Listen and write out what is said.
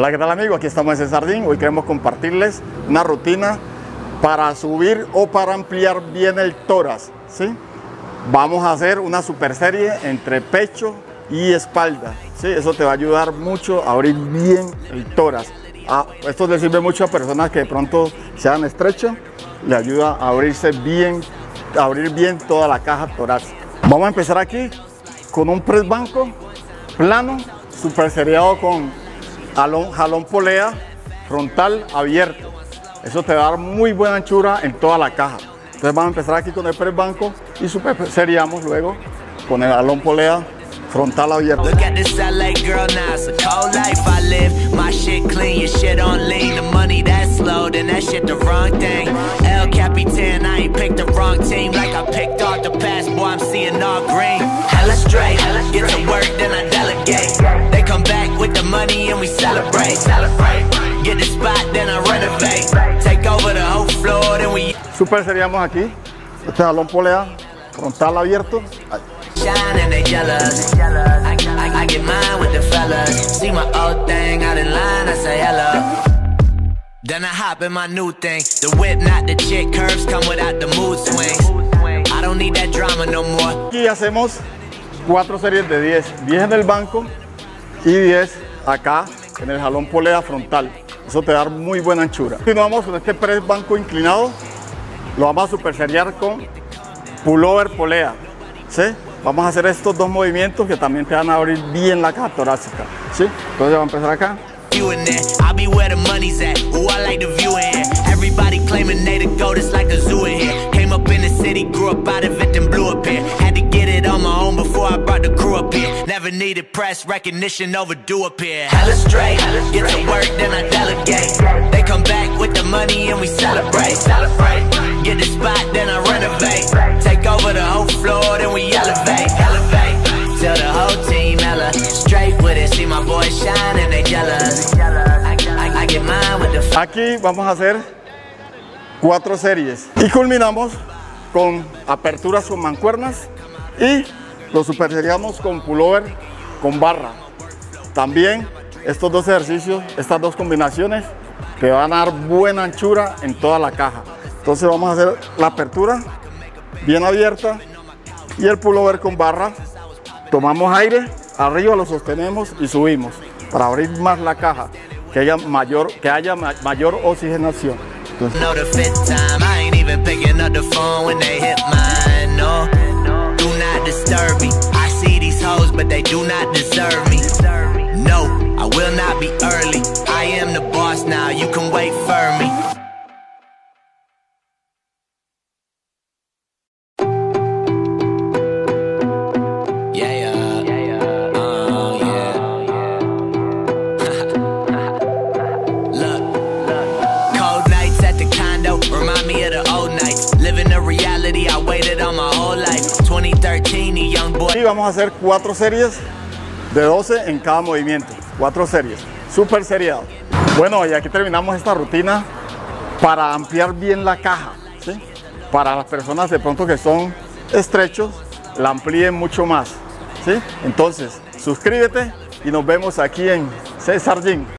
Hola, ¿qué tal amigos? Aquí estamos en César Gym. Hoy queremos compartirles una rutina para subir o para ampliar bien el tórax, ¿sí? Vamos a hacer una super serie entre pecho y espalda, ¿sí? Eso te va a ayudar mucho a abrir bien el tórax. Esto le sirve mucho a personas que de pronto sean estrechas, le ayuda a abrirse bien, a abrir bien toda la caja torácica. Vamos a empezar aquí con un press banco plano, super seriado con jalón polea frontal abierto. Eso te va a dar muy buena anchura en toda la caja. Entonces vamos a empezar aquí con el press banco y super seriamos luego con el jalón polea frontal abierto. Look at this LA girl now, it's a cold life I live. My shit clean, your shit on lean. The money that's slow, then that shit the wrong thing. El Capitan, I ain't picked the wrong team. Like I picked off the pass, boy, I'm seeing all green. Hella straight, get to work, then I delegate. They come back with the money and we celebrate. Get the spot, then I renovate. Take over the whole floor, then we... Super seriamos aquí, este jalón polea frontal abierto. Ahí. Shine and they jealous. I get mine with the fellas. See my old thing out in line, I say hello. Then I hop in my new thing. The whip, not the chick, curves come without the mood swings. I don't need that drama no more. Aquí hacemos 4 series de 10. 10 en el banco y 10 acá en el jalón polea frontal. Eso te da muy buena anchura. Continuamos con este press banco inclinado. Lo vamos a super seriar con pullover polea, ¿sí? Vamos a hacer estos dos movimientos que también te van a abrir bien la caja torácica, ¿sí? Entonces vamos a empezar acá. I be where the money's at. Ooh, I like the view in here. Everybody claiming they the goat, it's like a zoo in here. Came up in the city, grew up out of it, then blew up here. Had to get it on my own before I brought the crew up here. Never needed press recognition, overdue up here. Hella straight, get to work, then I delegate. They come back with the money and we celebrate. Get the spot, then I renovate. Take over the whole floor, then we elevate. Tell the whole team, Ella, straight with it. See my boys shine and they jealous. I get mine with the... Aquí vamos a hacer 4 series y culminamos con aperturas con mancuernas y lo super seriamos con pullover con barra. También estos dos ejercicios, estas dos combinaciones te van a dar buena anchura en toda la caja. Entonces vamos a hacer la apertura bien abierta y el pullover con barra. Tomamos aire, arriba lo sostenemos y subimos para abrir más la caja, que haya mayor oxigenación. Entonces, know the fifth time, I ain't even picking up the phone when they hit mine, no. Do not disturb me. I see these hoes, but they do not deserve me. No, I will not be early. I am the boss now, you can wait for me. Remind me of the old nights. Living the reality I waited on my whole life. 2013, the young boy. Y vamos a hacer 4 series de 12 en cada movimiento. 4 series, super seriado. Bueno, y aquí terminamos esta rutina para ampliar bien la caja, ¿sí? Para las personas de pronto que son estrechos, la amplíen mucho más, ¿sí? Entonces, suscríbete y nos vemos aquí en César Gym.